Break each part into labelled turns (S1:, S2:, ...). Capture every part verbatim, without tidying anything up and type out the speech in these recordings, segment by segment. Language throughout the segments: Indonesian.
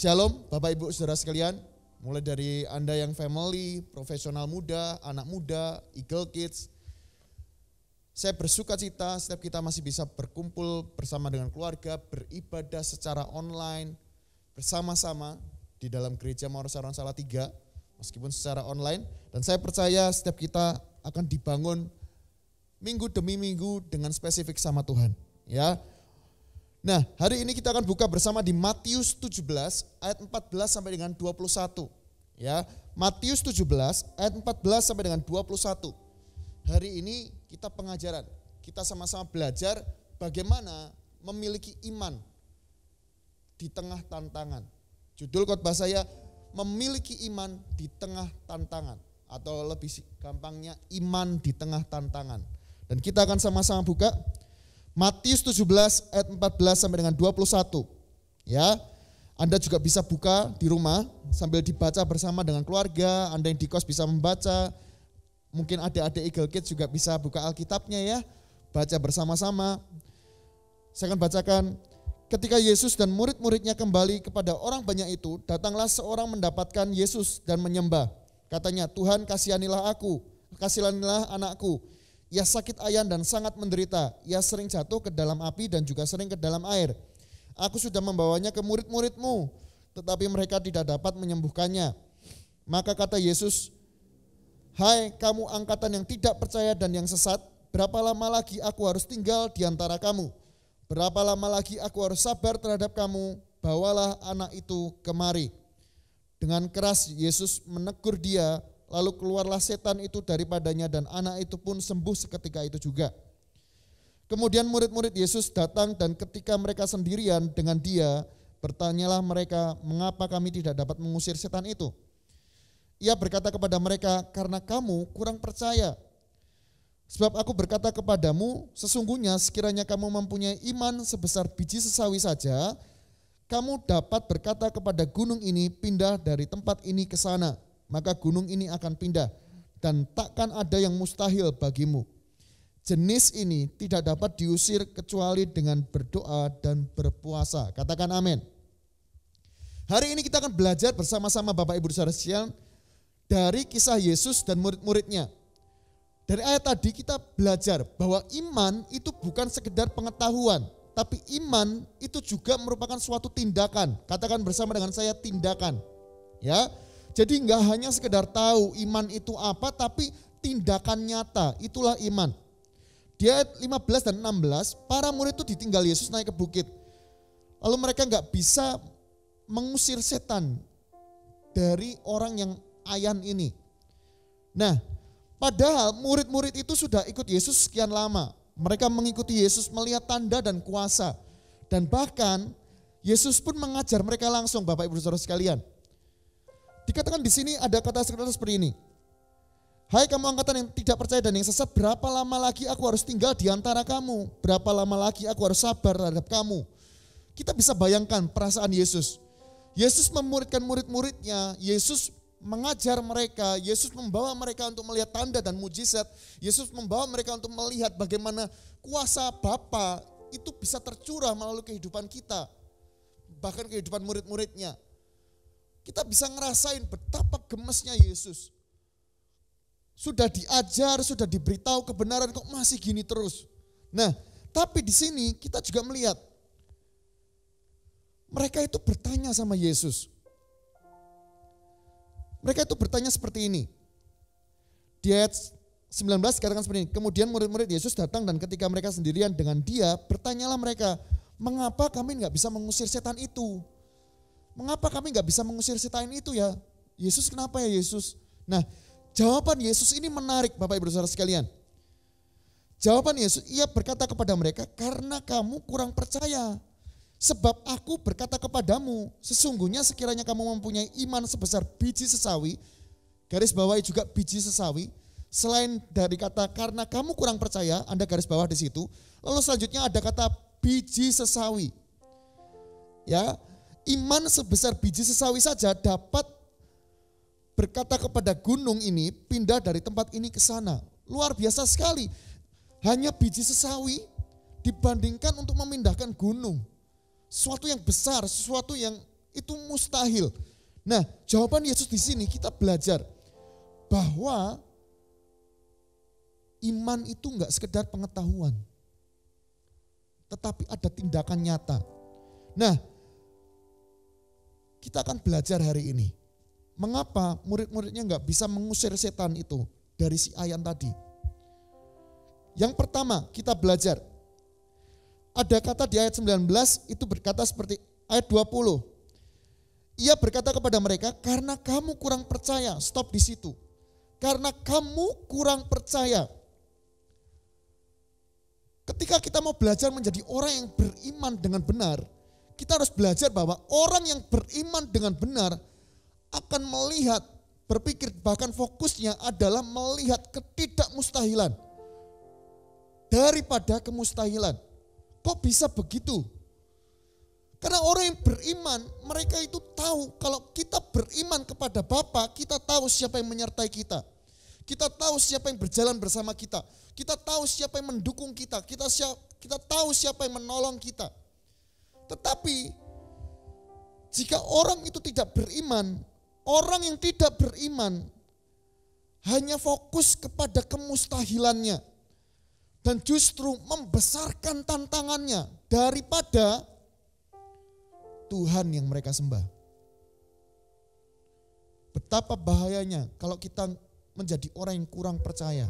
S1: Shalom Bapak Ibu Saudara sekalian, mulai dari Anda yang family, profesional muda, anak muda, Eagle Kids. Saya bersuka cita setiap kita masih bisa berkumpul bersama dengan keluarga, beribadah secara online, bersama-sama di dalam gereja Maor Saron Salatiga, meskipun secara online. Dan saya percaya setiap kita akan dibangun minggu demi minggu dengan spesifik sama Tuhan. Ya. Nah, hari ini kita akan buka bersama di Matius tujuh belas ayat empat belas sampai dengan dua puluh satu. Ya, Matius tujuh belas ayat empat belas sampai dengan dua puluh satu. Hari ini kita pengajaran, kita sama-sama belajar bagaimana memiliki iman di tengah tantangan. Judul khotbah saya, memiliki iman di tengah tantangan, atau lebih gampangnya iman di tengah tantangan. Dan kita akan sama-sama buka Matius tujuh belas ayat empat belas sampai dengan dua puluh satu. Ya. Anda juga bisa buka di rumah sambil dibaca bersama dengan keluarga. Anda yang di kos bisa membaca. Mungkin adik-adik Eagle Kids juga bisa buka Alkitabnya ya. Baca bersama-sama. Saya akan bacakan. Ketika Yesus dan murid-muridnya kembali kepada orang banyak itu, datanglah seorang mendapatkan Yesus dan menyembah. Katanya, Tuhan kasihanilah aku, kasihanilah anakku. Ia sakit ayan dan sangat menderita. Ia sering jatuh ke dalam api dan juga sering ke dalam air. Aku sudah membawanya ke murid-muridmu, tetapi mereka tidak dapat menyembuhkannya. Maka kata Yesus, hai kamu angkatan yang tidak percaya dan yang sesat, berapa lama lagi aku harus tinggal di antara kamu? Berapa lama lagi aku harus sabar terhadap kamu? Bawalah anak itu kemari. Dengan keras Yesus menegur dia, lalu keluarlah setan itu daripadanya dan anak itu pun sembuh seketika itu juga. Kemudian murid-murid Yesus datang dan ketika mereka sendirian dengan dia, bertanyalah mereka, mengapa kami tidak dapat mengusir setan itu? Ia berkata kepada mereka, karena kamu kurang percaya. Sebab aku berkata kepadamu, sesungguhnya sekiranya kamu mempunyai iman sebesar biji sesawi saja, kamu dapat berkata kepada gunung ini, pindah dari tempat ini ke sana. Maka gunung ini akan pindah dan takkan ada yang mustahil bagimu. Jenis ini tidak dapat diusir kecuali dengan berdoa dan berpuasa. Katakan amin. Hari ini kita akan belajar bersama-sama Bapak Ibu Saudara sekalian dari kisah Yesus dan murid-muridnya. Dari ayat tadi kita belajar bahwa iman itu bukan sekedar pengetahuan, tapi iman itu juga merupakan suatu tindakan. Katakan bersama dengan saya, tindakan. Ya. Jadi enggak hanya sekedar tahu iman itu apa, tapi tindakan nyata, itulah iman. Di ayat lima belas dan enam belas, para murid itu ditinggal Yesus naik ke bukit. Lalu mereka enggak bisa mengusir setan dari orang yang ayan ini. Nah, padahal murid-murid itu sudah ikut Yesus sekian lama. Mereka mengikuti Yesus melihat tanda dan kuasa. Dan bahkan Yesus pun mengajar mereka langsung, Bapak Ibu Saudara sekalian. Dikatakan di sini ada kata-kata seperti ini. Hai kamu angkatan yang tidak percaya dan yang sesat, berapa lama lagi aku harus tinggal di antara kamu? Berapa lama lagi aku harus sabar terhadap kamu? Kita bisa bayangkan perasaan Yesus. Yesus memuridkan murid-muridnya, Yesus mengajar mereka, Yesus membawa mereka untuk melihat tanda dan mujizat. Yesus membawa mereka untuk melihat bagaimana kuasa Bapa itu bisa tercurah melalui kehidupan kita. Bahkan kehidupan murid-muridnya. Kita bisa ngerasain betapa gemesnya Yesus. Sudah diajar, sudah diberitahu kebenaran kok masih gini terus. Nah, tapi di sini kita juga melihat mereka itu bertanya sama Yesus. Mereka itu bertanya seperti ini. Di ayat sembilan belas dikatakan seperti ini. Kemudian murid-murid Yesus datang dan ketika mereka sendirian dengan dia, bertanyalah mereka, mengapa kami nggak bisa mengusir setan itu? Mengapa kami nggak bisa mengusir setan itu ya? Yesus, kenapa ya Yesus? Nah, jawaban Yesus ini menarik Bapak Ibu Saudara sekalian. Jawaban Yesus, ia berkata kepada mereka, karena kamu kurang percaya. Sebab aku berkata kepadamu, sesungguhnya sekiranya kamu mempunyai iman sebesar biji sesawi, garis bawahi juga biji sesawi, selain dari kata karena kamu kurang percaya, Anda garis bawah di situ. Lalu selanjutnya ada kata biji sesawi. Ya, iman sebesar biji sesawi saja dapat berkata kepada gunung ini, pindah dari tempat ini ke sana. Luar biasa sekali. Hanya biji sesawi dibandingkan untuk memindahkan gunung. Sesuatu yang besar, sesuatu yang Itu mustahil. Nah, jawaban Yesus di sini kita belajar bahwa iman itu enggak sekedar pengetahuan, tetapi ada tindakan nyata. Nah, kita akan belajar hari ini. Mengapa murid-muridnya enggak bisa mengusir setan itu dari si ayam tadi? Yang pertama kita belajar. Ada kata di ayat sembilan belas itu berkata seperti ayat dua puluh. Ia berkata kepada mereka, karena kamu kurang percaya. Stop di situ. Karena kamu kurang percaya. Ketika kita mau belajar menjadi orang yang beriman dengan benar, kita harus belajar bahwa orang yang beriman dengan benar akan melihat, berpikir, bahkan fokusnya adalah melihat ketidakmustahilan daripada kemustahilan. Kok bisa begitu? Karena orang yang beriman, mereka itu tahu kalau kita beriman kepada Bapa, kita tahu siapa yang menyertai kita. Kita tahu siapa yang berjalan bersama kita. Kita tahu siapa yang mendukung kita. Kita kita tahu siapa yang menolong kita. Tetapi jika orang itu tidak beriman, orang yang tidak beriman hanya fokus kepada kemustahilannya dan justru membesarkan tantangannya daripada Tuhan yang mereka sembah. Betapa bahayanya kalau kita menjadi orang yang kurang percaya.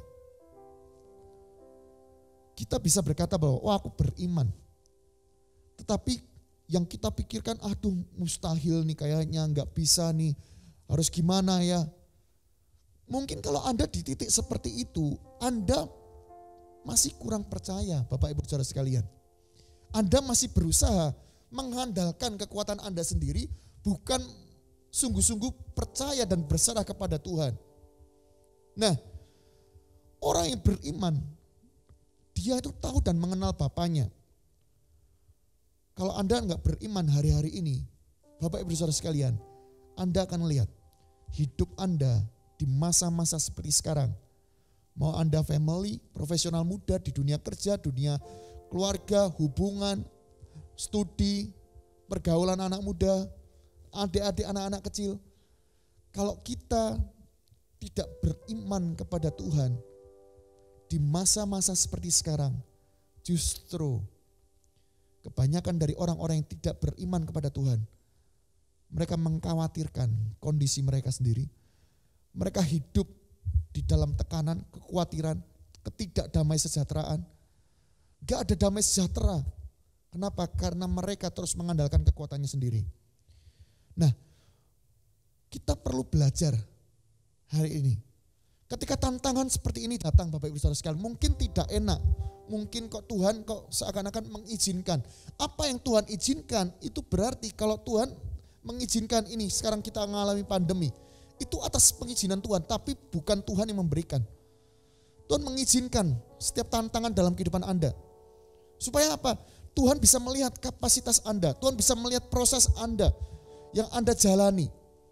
S1: Kita bisa berkata bahwa, wah aku beriman. Tetapi yang kita pikirkan, aduh mustahil nih kayaknya, gak bisa nih, harus gimana ya. Mungkin kalau Anda di titik seperti itu, Anda masih kurang percaya Bapak Ibu Saudara sekalian. Anda masih berusaha mengandalkan kekuatan Anda sendiri, bukan sungguh-sungguh percaya dan berserah kepada Tuhan. Nah, orang yang beriman, dia itu tahu dan mengenal Bapanya. Kalau Anda enggak beriman hari-hari ini, Bapak Ibu Saudara sekalian, Anda akan lihat hidup Anda di masa-masa seperti sekarang. Mau Anda family, profesional muda di dunia kerja, dunia keluarga, hubungan, studi, pergaulan anak muda, adik-adik anak-anak kecil. Kalau kita tidak beriman kepada Tuhan, di masa-masa seperti sekarang, justru kebanyakan dari orang-orang yang tidak beriman kepada Tuhan, mereka mengkhawatirkan kondisi mereka sendiri. Mereka hidup di dalam tekanan, kekhawatiran, ketidakdamai sejahteraan. Gak ada damai sejahtera. Kenapa? Karena mereka terus mengandalkan kekuatannya sendiri. Nah, kita perlu belajar hari ini. Ketika tantangan seperti ini datang Bapak Ibu Saudara sekalian, mungkin tidak enak. Mungkin kok Tuhan kok seakan-akan mengizinkan. Apa yang Tuhan izinkan itu berarti kalau Tuhan mengizinkan ini, sekarang kita mengalami pandemi, itu atas pengizinan Tuhan, tapi bukan Tuhan yang memberikan. Tuhan mengizinkan setiap tantangan dalam kehidupan Anda. Supaya apa? Tuhan bisa melihat kapasitas Anda, Tuhan bisa melihat proses Anda yang Anda jalani.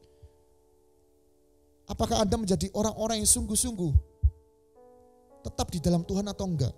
S1: Apakah Anda menjadi orang-orang yang sungguh-sungguh tetap di dalam Tuhan atau enggak?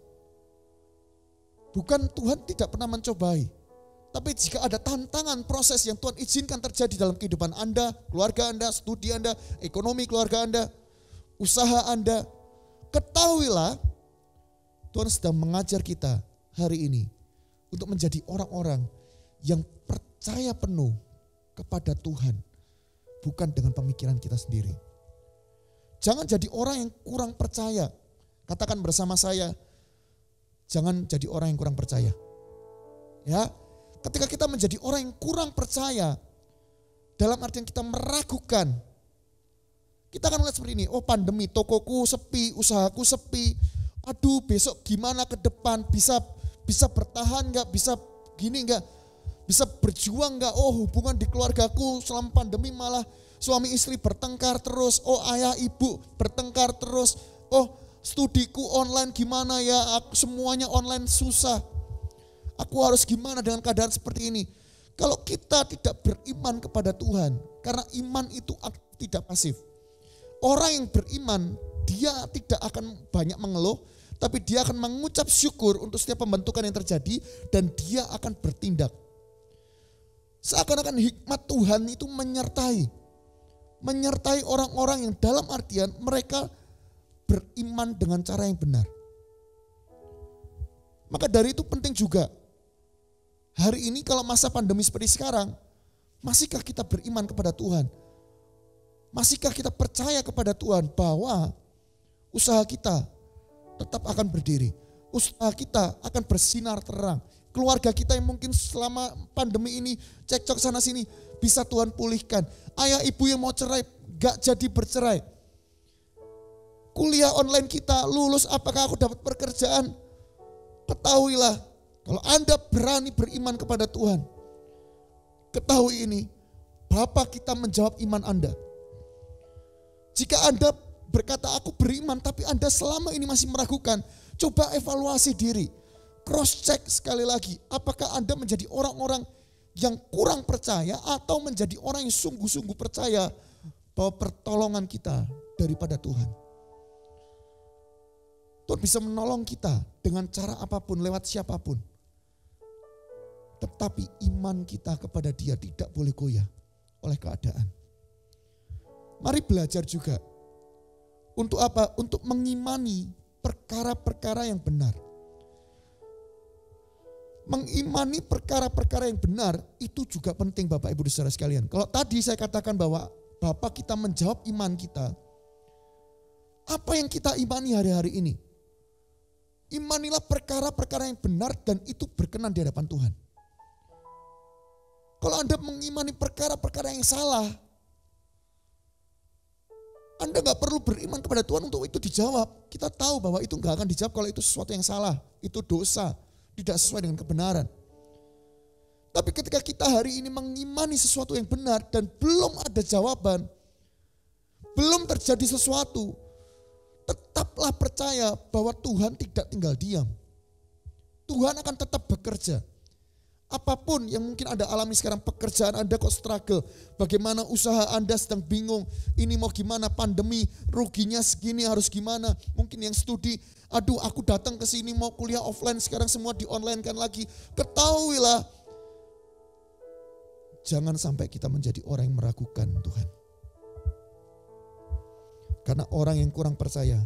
S1: Bukan Tuhan tidak pernah mencobai. Tapi jika ada tantangan proses yang Tuhan izinkan terjadi dalam kehidupan Anda, keluarga Anda, studi Anda, ekonomi keluarga Anda, usaha Anda, ketahuilah Tuhan sedang mengajar kita hari ini untuk menjadi orang-orang yang percaya penuh kepada Tuhan, bukan dengan pemikiran kita sendiri. Jangan jadi orang yang kurang percaya. Katakan bersama saya, jangan jadi orang yang kurang percaya. Ya, ketika kita menjadi orang yang kurang percaya, dalam artian kita meragukan, kita akan lihat seperti ini, oh pandemi, tokoku sepi, usahaku sepi, aduh besok gimana ke depan, bisa bisa bertahan gak, bisa gini gak, bisa berjuang gak, oh hubungan di keluargaku selama pandemi malah suami istri bertengkar terus, oh ayah ibu bertengkar terus, oh studiku online gimana ya, aku, semuanya online susah. Aku harus gimana dengan keadaan seperti ini? Kalau kita tidak beriman kepada Tuhan, karena iman itu tidak pasif. Orang yang beriman, dia tidak akan banyak mengeluh, tapi dia akan mengucap syukur untuk setiap pembentukan yang terjadi dan dia akan bertindak. Seakan-akan hikmat Tuhan itu menyertai. Menyertai orang-orang yang dalam artian mereka beriman dengan cara yang benar. Maka dari itu penting juga. Hari ini kalau masa pandemi seperti sekarang, masihkah kita beriman kepada Tuhan? Masihkah kita percaya kepada Tuhan bahwa usaha kita tetap akan berdiri. Usaha kita akan bersinar terang. Keluarga kita yang mungkin selama pandemi ini cekcok sana sini bisa Tuhan pulihkan. Ayah ibu yang mau cerai gak jadi bercerai. Kuliah online kita lulus, apakah aku dapat pekerjaan? Ketahuilah kalau Anda berani beriman kepada Tuhan. Ketahui ini, Bapa kita menjawab iman Anda. Jika Anda berkata aku beriman tapi Anda selama ini masih meragukan, coba evaluasi diri. Cross check sekali lagi, apakah Anda menjadi orang-orang yang kurang percaya atau menjadi orang yang sungguh-sungguh percaya bahwa pertolongan kita daripada Tuhan. Tuhan bisa menolong kita dengan cara apapun, lewat siapapun. Tetapi iman kita kepada Dia tidak boleh goyah oleh keadaan. Mari belajar juga. Untuk apa? Untuk mengimani perkara-perkara yang benar. Mengimani perkara-perkara yang benar itu juga penting Bapak Ibu Saudara sekalian. Kalau tadi saya katakan bahwa Bapa kita menjawab iman kita. Apa yang kita imani hari-hari ini? Imanilah perkara-perkara yang benar dan itu berkenan di hadapan Tuhan. Kalau Anda mengimani perkara-perkara yang salah, Anda gak perlu beriman kepada Tuhan untuk itu dijawab. Kita tahu bahwa itu gak akan dijawab kalau itu sesuatu yang salah. Itu dosa. Tidak sesuai dengan kebenaran. Tapi ketika kita hari ini mengimani sesuatu yang benar dan belum ada jawaban, belum terjadi sesuatu, tetaplah percaya bahwa Tuhan tidak tinggal diam. Tuhan akan tetap bekerja. Apapun yang mungkin Anda alami sekarang, pekerjaan Anda kok struggle, bagaimana usaha Anda sedang bingung, ini mau gimana, pandemi, ruginya segini harus gimana, mungkin yang studi, aduh aku datang ke sini mau kuliah offline, sekarang semua di online kan lagi. Ketahuilah, jangan sampai kita menjadi orang yang meragukan Tuhan. Karena orang yang kurang percaya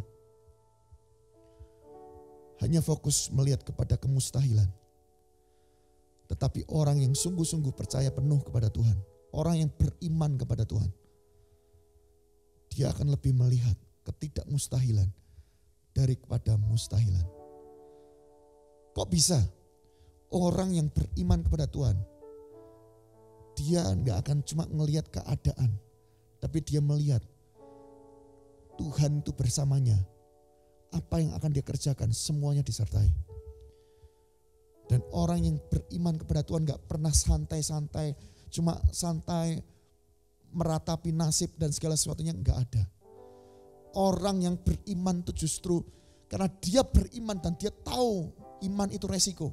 S1: hanya fokus melihat kepada kemustahilan. Tetapi orang yang sungguh-sungguh percaya penuh kepada Tuhan, orang yang beriman kepada Tuhan, dia akan lebih melihat ketidakmustahilan daripada mustahilan. Kok bisa? Orang yang beriman kepada Tuhan, dia gak akan cuma melihat keadaan, tapi dia melihat Tuhan itu bersamanya. Apa yang akan dia kerjakan semuanya disertai. Dan orang yang beriman kepada Tuhan gak pernah santai-santai, cuma santai meratapi nasib dan segala sesuatunya, gak ada. Orang yang beriman itu justru karena dia beriman dan dia tahu iman itu resiko.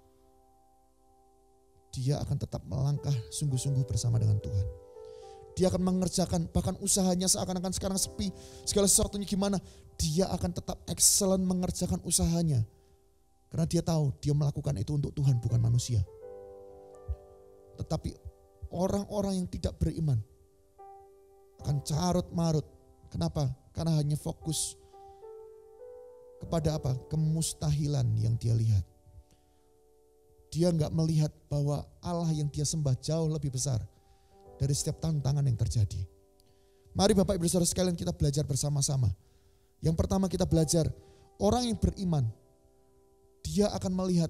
S1: Dia akan tetap melangkah sungguh-sungguh bersama dengan Tuhan. Dia akan mengerjakan bahkan usahanya seakan-akan sekarang sepi, segala sesuatunya gimana. Dia akan tetap excellent mengerjakan usahanya. Karena dia tahu dia melakukan itu untuk Tuhan bukan manusia. Tetapi orang-orang yang tidak beriman akan carut marut. Kenapa? Karena hanya fokus kepada apa? Kemustahilan yang dia lihat. Dia enggak melihat bahwa Allah yang dia sembah jauh lebih besar dari setiap tantangan yang terjadi. Mari Bapak Ibu Saudara sekalian kita belajar bersama-sama. Yang pertama kita belajar, orang yang beriman dia akan melihat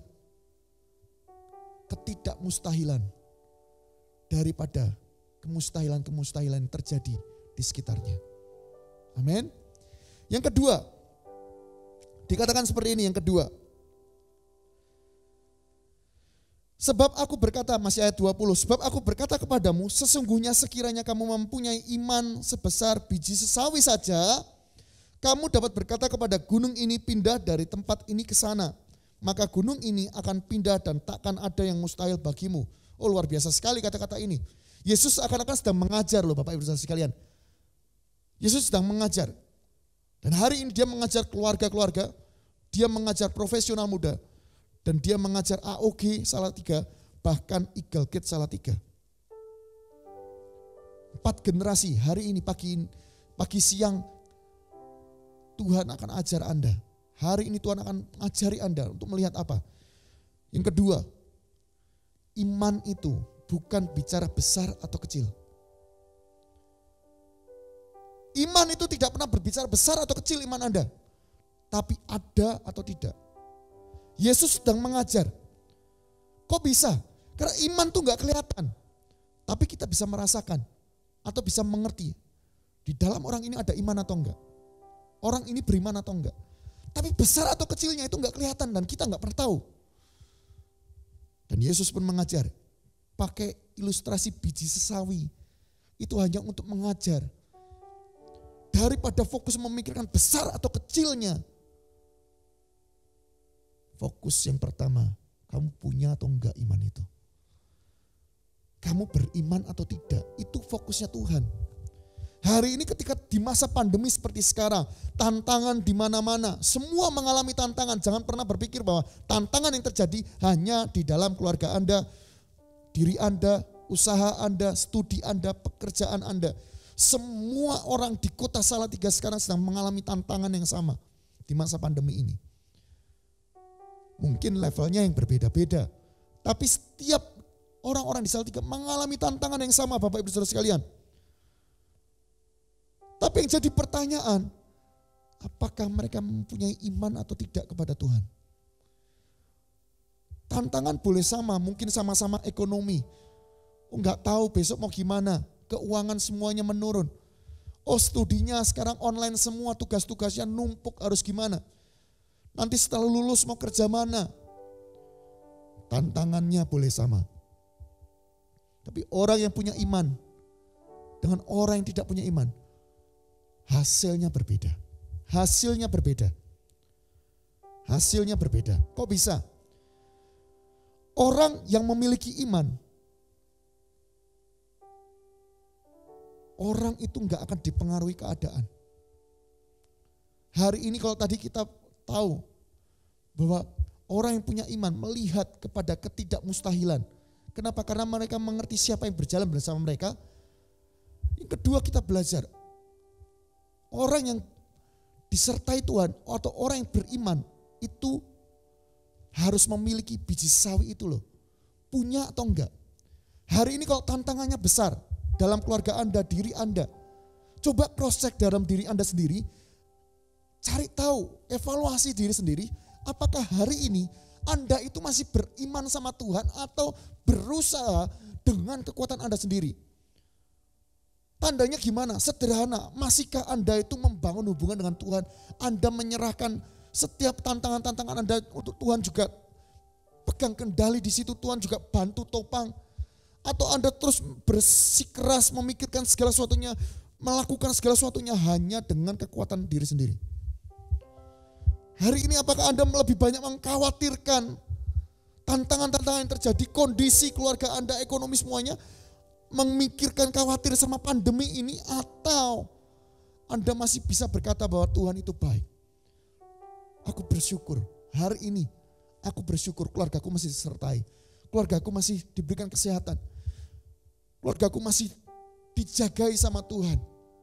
S1: ketidakmustahilan daripada kemustahilan-kemustahilan yang terjadi di sekitarnya. Amin. Yang kedua, dikatakan seperti ini yang kedua. Sebab aku berkata, masih ayat dua puluh, sebab aku berkata kepadamu, sesungguhnya sekiranya kamu mempunyai iman sebesar biji sesawi saja, kamu dapat berkata kepada gunung ini pindah dari tempat ini ke sana. Maka gunung ini akan pindah dan takkan ada yang mustahil bagimu. Oh luar biasa sekali kata-kata ini. Yesus akan-akan sedang mengajar loh Bapak Ibu Saudara sekalian. Yesus sedang mengajar. Dan hari ini dia mengajar keluarga-keluarga. Dia mengajar profesional muda. Dan dia mengajar A O G Salatiga. Bahkan Eagle Gate Salatiga. Empat generasi hari ini pagi pagi siang Tuhan akan ajar Anda. Hari ini Tuhan akan ajari Anda untuk melihat apa? Yang kedua, iman itu bukan bicara besar atau kecil. Iman itu tidak pernah berbicara besar atau kecil iman Anda. Tapi ada atau tidak. Yesus sedang mengajar. Kok bisa? Karena iman itu gak kelihatan. Tapi kita bisa merasakan. Atau bisa mengerti. Di dalam orang ini ada iman atau enggak. Orang ini beriman atau enggak. Tapi besar atau kecilnya itu gak kelihatan dan kita gak pernah tahu. Dan Yesus pun mengajar. Pakai ilustrasi biji sesawi. Itu hanya untuk mengajar. Daripada fokus memikirkan besar atau kecilnya. Fokus yang pertama, kamu punya atau enggak iman itu. Kamu beriman atau tidak, itu fokusnya Tuhan. Hari ini ketika di masa pandemi seperti sekarang, tantangan di mana-mana, semua mengalami tantangan. Jangan pernah berpikir bahwa tantangan yang terjadi hanya di dalam keluarga Anda, diri Anda, usaha Anda, studi Anda, pekerjaan Anda. Semua orang di kota Salatiga sekarang sedang mengalami tantangan yang sama di masa pandemi ini. Mungkin levelnya yang berbeda-beda. Tapi setiap orang-orang di Salatiga mengalami tantangan yang sama Bapak Ibu Saudara sekalian. Tapi yang jadi pertanyaan, apakah mereka mempunyai iman atau tidak kepada Tuhan? Tantangan boleh sama, mungkin sama-sama ekonomi. Oh, enggak tahu besok mau gimana, keuangan semuanya menurun. Oh studinya sekarang online semua, tugas-tugasnya numpuk harus gimana. Nanti setelah lulus mau kerja mana? Tantangannya boleh sama. Tapi orang yang punya iman dengan orang yang tidak punya iman, hasilnya berbeda. Hasilnya berbeda. Hasilnya berbeda. Kok bisa? Orang yang memiliki iman, orang itu enggak akan dipengaruhi keadaan. Hari ini kalau tadi kita tahu bahwa orang yang punya iman melihat kepada ketidakmustahilan. Kenapa? Karena mereka mengerti siapa yang berjalan bersama mereka. Yang kedua kita belajar. Orang yang disertai Tuhan atau orang yang beriman itu harus memiliki biji sawi itu loh. Punya atau enggak. Hari ini kalau tantangannya besar dalam keluarga Anda, diri Anda. Coba cross check dalam diri Anda sendiri. Cari tahu, evaluasi diri sendiri, apakah hari ini Anda itu masih beriman sama Tuhan atau berusaha dengan kekuatan Anda sendiri. Tandanya gimana? Sederhana, masihkah Anda itu membangun hubungan dengan Tuhan? Anda menyerahkan setiap tantangan-tantangan Anda untuk Tuhan juga pegang kendali di situ, Tuhan juga bantu topang. Atau Anda terus bersikeras memikirkan segala sesuatunya, melakukan segala sesuatunya hanya dengan kekuatan diri sendiri. Hari ini apakah Anda lebih banyak mengkhawatirkan tantangan-tantangan yang terjadi, kondisi keluarga Anda, ekonomi semuanya, memikirkan khawatir sama pandemi ini, atau Anda masih bisa berkata bahwa Tuhan itu baik. Aku bersyukur hari ini, aku bersyukur keluargaku masih disertai, keluargaku masih diberikan kesehatan, keluargaku masih dijagai sama Tuhan.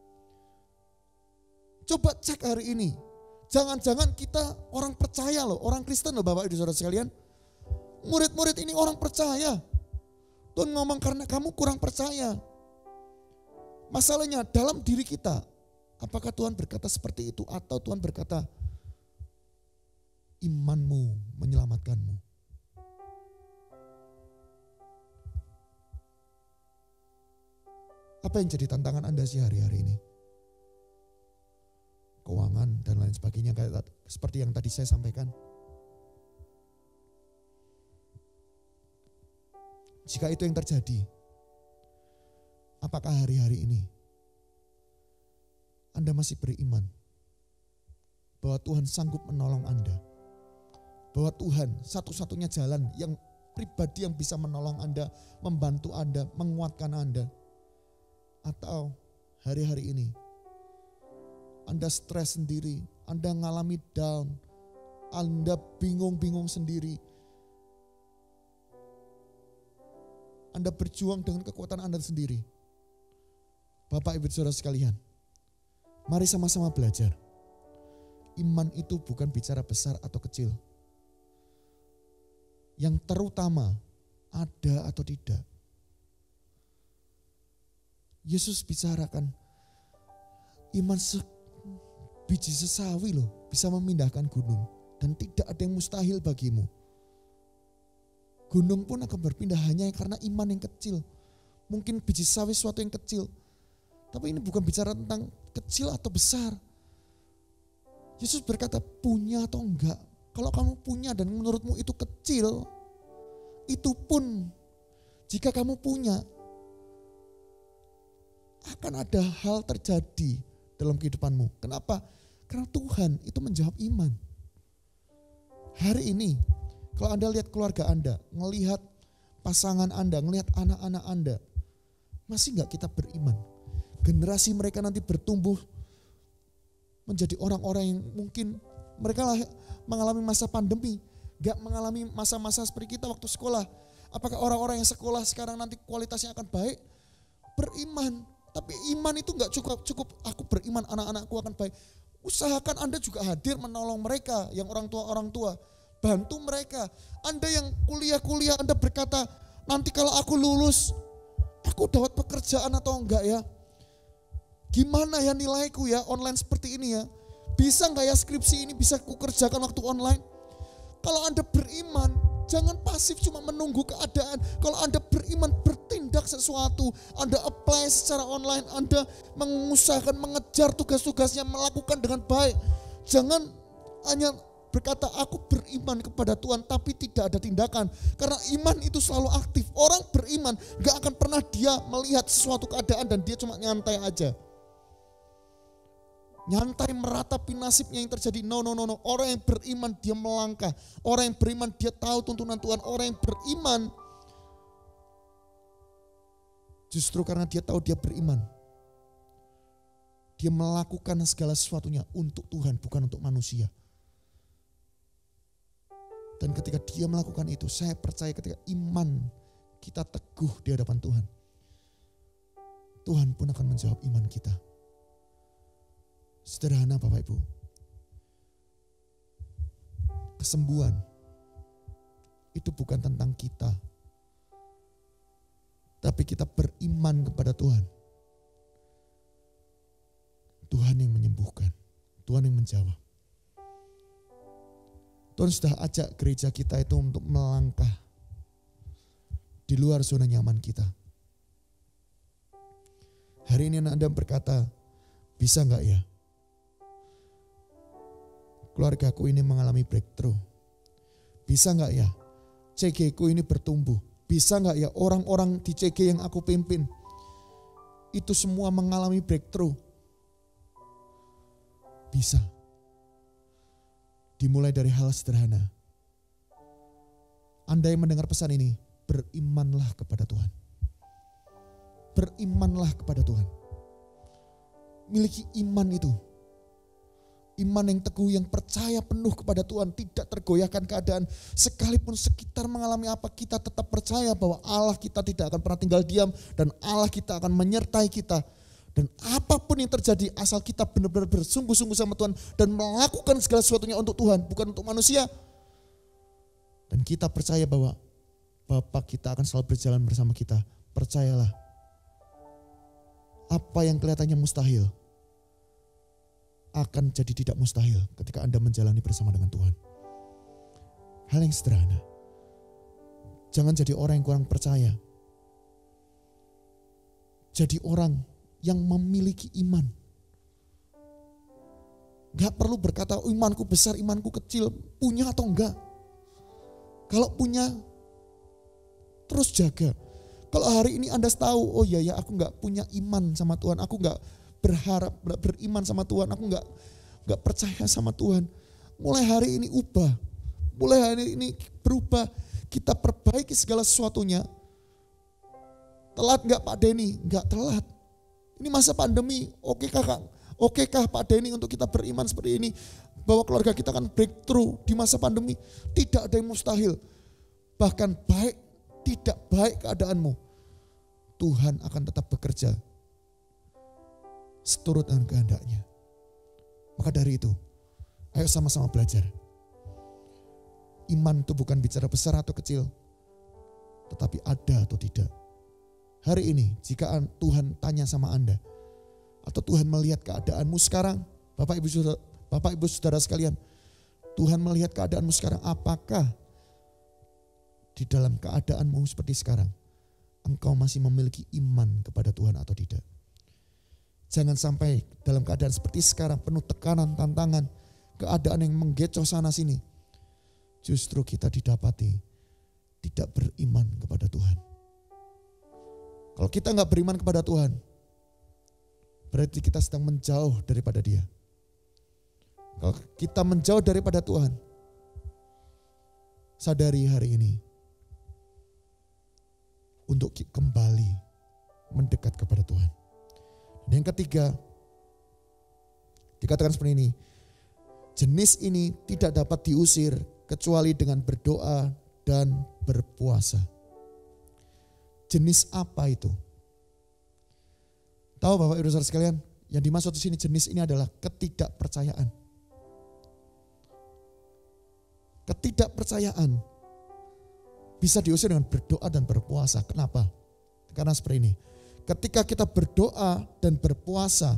S1: Coba cek hari ini. Jangan-jangan kita orang percaya loh, orang Kristen loh Bapak Ibu Saudara sekalian. Murid-murid ini orang percaya. Tuhan ngomong karena kamu kurang percaya. Masalahnya dalam diri kita, apakah Tuhan berkata seperti itu atau Tuhan berkata imanmu menyelamatkanmu. Apa yang jadi tantangan Anda sih hari-hari ini? Keuangan dan lain sebagainya kayak seperti yang tadi saya sampaikan. Jika itu yang terjadi, apakah hari-hari ini Anda masih beriman bahwa Tuhan sanggup menolong Anda? Bahwa Tuhan satu-satunya jalan yang pribadi yang bisa menolong Anda, membantu Anda, menguatkan Anda? Atau hari-hari ini Anda stres sendiri, Anda ngalami down, Anda bingung-bingung sendiri. Anda berjuang dengan kekuatan Anda sendiri. Bapak Ibu Saudara sekalian, mari sama-sama belajar. Iman itu bukan bicara besar atau kecil. Yang terutama ada atau tidak. Yesus bicarakan iman sebiji sesawi loh bisa memindahkan gunung. Dan tidak ada yang mustahil bagimu. Gunung pun akan berpindah hanya karena iman yang kecil. Mungkin biji sawi sesuatu yang kecil. Tapi ini bukan bicara tentang kecil atau besar. Yesus berkata punya atau enggak. Kalau kamu punya dan menurutmu itu kecil, itu pun jika kamu punya, akan ada hal terjadi dalam kehidupanmu. Kenapa? Karena Tuhan itu menjawab iman. Hari ini, kalau Anda lihat keluarga Anda, melihat pasangan Anda, melihat anak-anak Anda, masih enggak kita beriman? Generasi mereka nanti bertumbuh menjadi orang-orang yang mungkin mereka lah mengalami masa pandemi, gak mengalami masa-masa seperti kita waktu sekolah. Apakah orang-orang yang sekolah sekarang nanti kualitasnya akan baik? Beriman, tapi iman itu gak cukup cukup aku beriman anak-anakku akan baik. Usahakan Anda juga hadir menolong mereka yang orang tua-orang tua. Bantu mereka. Anda yang kuliah-kuliah Anda berkata, nanti kalau aku lulus, aku dapat pekerjaan atau enggak ya? Gimana ya nilaiku ya online seperti ini ya? Bisa gak ya skripsi ini bisa kukerjakan waktu online? Kalau Anda beriman, jangan pasif cuma menunggu keadaan. Kalau Anda beriman bertindak sesuatu, Anda apply secara online, Anda mengusahakan mengejar tugas-tugasnya, melakukan dengan baik. Jangan hanya berkata aku beriman kepada Tuhan tapi tidak ada tindakan. Karena iman itu selalu aktif. Orang beriman gak akan pernah dia melihat sesuatu keadaan dan dia cuma nyantai aja. Nyantai meratapi nasibnya yang terjadi. No, no, no, no. Orang yang beriman dia melangkah. Orang yang beriman dia tahu tuntunan Tuhan. Orang yang beriman justru karena dia tahu dia beriman, dia melakukan segala sesuatunya untuk Tuhan, bukan untuk manusia. Dan ketika dia melakukan itu, saya percaya ketika iman kita teguh di hadapan Tuhan, Tuhan pun akan menjawab iman kita. Sederhana Bapak Ibu. Kesembuhan itu bukan tentang kita, tapi kita beriman kepada Tuhan. Tuhan yang menyembuhkan, Tuhan yang menjawab. Tuhan sudah ajak gereja kita itu untuk melangkah di luar zona nyaman kita. Hari ini Anda berkata, bisa enggak ya? Keluargaku ini mengalami breakthrough. Bisa enggak ya? C G ku ini bertumbuh. Bisa enggak ya orang-orang di C G yang aku pimpin itu semua mengalami breakthrough? Bisa. Dimulai dari hal sederhana. Anda yang mendengar pesan ini, berimanlah kepada Tuhan. Berimanlah kepada Tuhan. Miliki iman itu. Iman yang teguh, yang percaya penuh kepada Tuhan, tidak tergoyahkan keadaan. Sekalipun sekitar mengalami apa, kita tetap percaya bahwa Allah kita tidak akan pernah tinggal diam dan Allah kita akan menyertai kita. Dan apapun yang terjadi, asal kita benar-benar bersungguh-sungguh sama Tuhan dan melakukan segala sesuatunya untuk Tuhan, bukan untuk manusia. Dan kita percaya bahwa Bapa kita akan selalu berjalan bersama kita. Percayalah, apa yang kelihatannya mustahil akan jadi tidak mustahil ketika Anda menjalani bersama dengan Tuhan. Hal yang sederhana. Jangan jadi orang yang kurang percaya. Jadi orang yang memiliki iman. Gak perlu berkata imanku besar, imanku kecil, punya atau enggak. Kalau punya, terus jaga. Kalau hari ini Anda tahu, oh iya ya aku gak punya iman sama Tuhan, aku gak berharap, gak beriman sama Tuhan, aku gak, gak percaya sama Tuhan. Mulai hari ini ubah, mulai hari ini berubah, kita perbaiki segala sesuatunya. Telat gak Pak Denny? Gak telat. Ini masa pandemi, oke kakak, oke kah Pak Denny untuk kita beriman seperti ini? Bahwa keluarga kita akan breakthrough di masa pandemi. Tidak ada yang mustahil. Bahkan baik, tidak baik keadaanmu, Tuhan akan tetap bekerja. seturut dengan kehendaknya. Maka dari itu, ayo sama-sama belajar. Iman itu bukan bicara besar atau kecil, tetapi ada atau tidak. Hari ini jika Tuhan tanya sama Anda, atau Tuhan melihat keadaanmu sekarang, Bapak Ibu Saudara, Bapak Ibu Saudara sekalian, Tuhan melihat keadaanmu sekarang, apakah di dalam keadaanmu seperti sekarang, engkau masih memiliki iman kepada Tuhan atau tidak? Jangan sampai dalam keadaan seperti sekarang, penuh tekanan, tantangan, keadaan yang menggecoh sana sini, justru kita didapati tidak beriman kepada Tuhan. Kalau kita nggak beriman kepada Tuhan, berarti kita sedang menjauh daripada Dia. Kalau kita menjauh daripada Tuhan, sadari hari ini untuk kembali mendekat kepada Tuhan. Dan yang ketiga, dikatakan seperti ini, jenis ini tidak dapat diusir kecuali dengan berdoa dan berpuasa. Jenis apa itu? Tahu Bapak Ibu Saudara sekalian, yang dimaksud di sini jenis ini adalah ketidakpercayaan. Ketidakpercayaan bisa diusir dengan berdoa dan berpuasa. Kenapa? Karena seperti ini. Ketika kita berdoa dan berpuasa,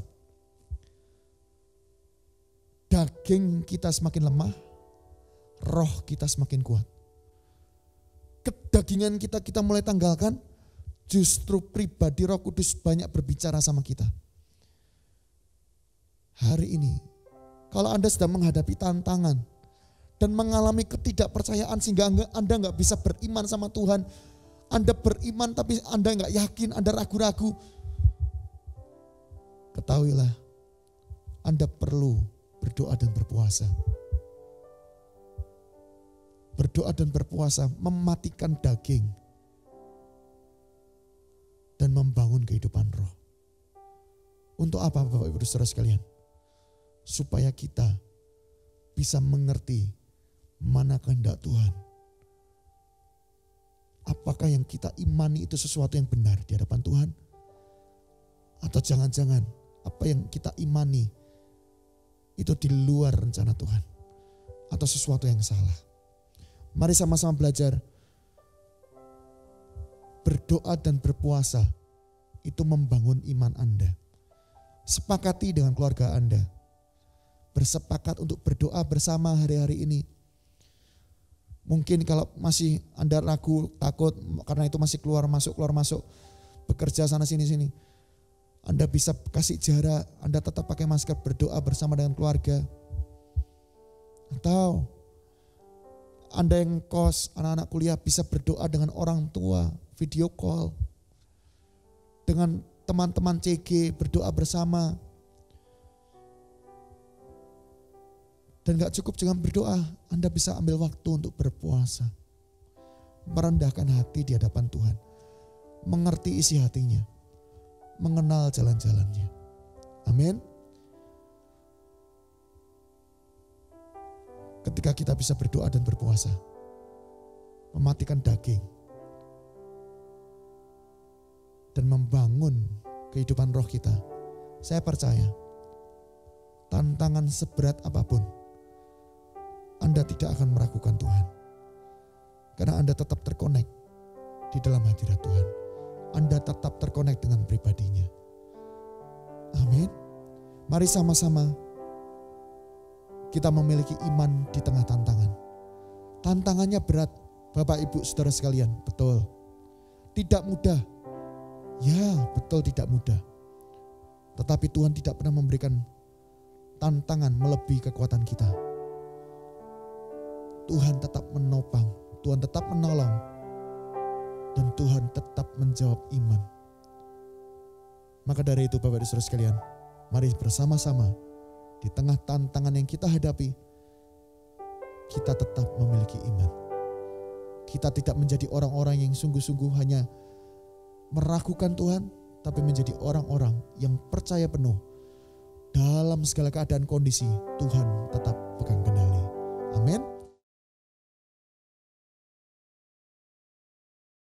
S1: daging kita semakin lemah, roh kita semakin kuat. Kedagingan kita kita mulai tanggalkan, justru pribadi Roh Kudus banyak berbicara sama kita. Hari ini, kalau Anda sedang menghadapi tantangan dan mengalami ketidakpercayaan sehingga Anda nggak bisa beriman sama Tuhan, Anda beriman tapi Anda nggak yakin, Anda ragu-ragu, ketahuilah Anda perlu berdoa dan berpuasa. Berdoa dan berpuasa mematikan daging dan membangun kehidupan roh. Untuk apa Bapak Ibu Saudara sekalian? Supaya kita bisa mengerti mana kehendak Tuhan. Apakah yang kita imani itu sesuatu yang benar di hadapan Tuhan? Atau jangan-jangan apa yang kita imani itu di luar rencana Tuhan? Atau sesuatu yang salah? Mari sama-sama belajar. Berdoa dan berpuasa itu membangun iman Anda. Sepakati dengan keluarga Anda. Bersepakat untuk berdoa bersama hari-hari ini. Mungkin kalau masih Anda ragu, takut karena itu masih keluar masuk, keluar masuk, bekerja sana sini sini. Anda bisa kasih jarak, Anda tetap pakai masker, berdoa bersama dengan keluarga. Atau Anda yang kos, anak-anak kuliah bisa berdoa dengan orang tua, video call. Dengan teman-teman C G berdoa bersama. Dan gak cukup dengan berdoa, Anda bisa ambil waktu untuk berpuasa. Merendahkan hati di hadapan Tuhan. Mengerti isi hatinya. Mengenal jalan-jalannya. Amin. Ketika kita bisa berdoa dan berpuasa. Mematikan daging. Dan membangun kehidupan roh kita. Saya percaya. Tantangan seberat apapun. Anda tidak akan meragukan Tuhan. Karena Anda tetap terkonek di dalam hadirat Tuhan. Anda tetap terkonek dengan pribadinya. Amin. Mari sama-sama kita memiliki iman di tengah tantangan. Tantangannya berat, Bapak Ibu Saudara sekalian, betul. Tidak mudah. Ya, betul tidak mudah. Tetapi Tuhan tidak pernah memberikan tantangan melebihi kekuatan kita. Tuhan tetap menopang, Tuhan tetap menolong, dan Tuhan tetap menjawab iman. Maka dari itu Bapak dan Saudara sekalian, mari bersama-sama di tengah tantangan yang kita hadapi, kita tetap memiliki iman. Kita tidak menjadi orang-orang yang sungguh-sungguh hanya meragukan Tuhan, tapi menjadi orang-orang yang percaya penuh dalam segala keadaan kondisi Tuhan tetap